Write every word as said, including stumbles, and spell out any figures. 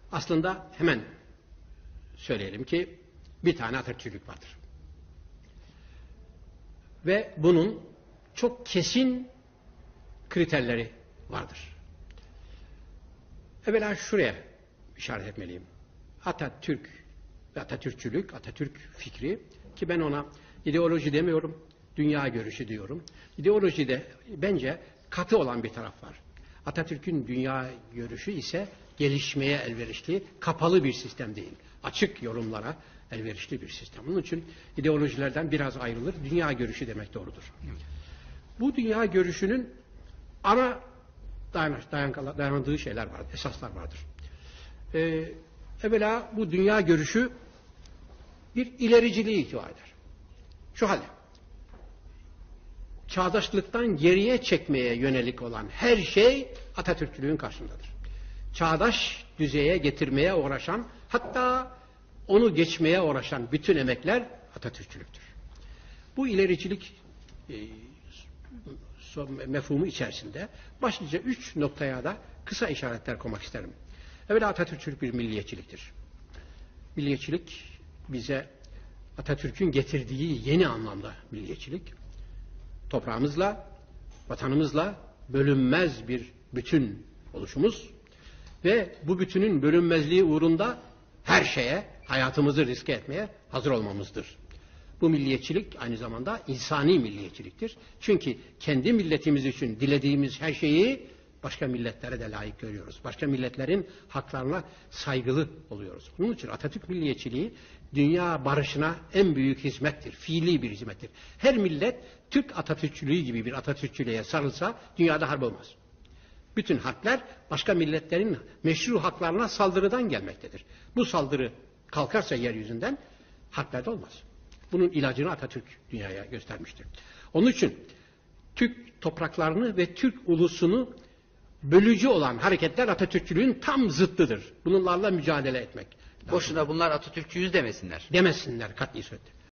Aslında hemen söyleyelim ki bir tane Atatürkçülük vardır. Ve bunun çok kesin kriterleri vardır. Evvela şuraya işaret etmeliyim. Atatürk ve Atatürkçülük, Atatürk fikri ki ben ona ideoloji demiyorum, dünya görüşü diyorum. İdeolojide bence katı olan bir taraf var. Atatürk'ün dünya görüşü ise gelişmeye elverişli, kapalı bir sistem değil. Açık yorumlara elverişli bir sistem. Bunun için ideolojilerden biraz ayrılır. Dünya görüşü demek doğrudur. Bu dünya görüşünün ana dayandığı şeyler vardır, esaslar vardır. Ee, evvela bu dünya görüşü bir ilericiliği ihtiva eder. Şu halde, çağdaşlıktan geriye çekmeye yönelik olan her şey Atatürkçülüğün karşındadır. Çağdaş düzeye getirmeye uğraşan, hatta onu geçmeye uğraşan bütün emekler Atatürkçülüktür. Bu ilericilik e, mefhumu içerisinde başlıca üç noktaya da kısa işaretler koymak isterim. Evvela Atatürkçülük bir milliyetçiliktir. Milliyetçilik bize Atatürk'ün getirdiği yeni anlamda milliyetçilik, toprağımızla, vatanımızla bölünmez bir bütün oluşumuz ve bu bütünün bölünmezliği uğrunda her şeye, hayatımızı riske etmeye hazır olmamızdır. Bu milliyetçilik aynı zamanda insani milliyetçiliktir. Çünkü kendi milletimiz için dilediğimiz her şeyi başka milletlere de layık görüyoruz. Başka milletlerin haklarına saygılı oluyoruz. Bunun için Atatürk milliyetçiliği dünya barışına en büyük hizmettir. Fiili bir hizmettir. Her millet Türk Atatürkçülüğü gibi bir Atatürkçülüğe sarılsa dünyada harp olmaz. Bütün harpler başka milletlerin meşru haklarına saldırıdan gelmektedir. Bu saldırı kalkarsa yeryüzünden harpler de olmaz. Bunun ilacını Atatürk dünyaya göstermiştir. Onun için Türk topraklarını ve Türk ulusunu bölücü olan hareketler Atatürkçülüğün tam zıttıdır. Bunlarla mücadele etmek lazım. Boşuna bunlar Atatürkçüyüz demesinler. Demesinler kat'i suretle.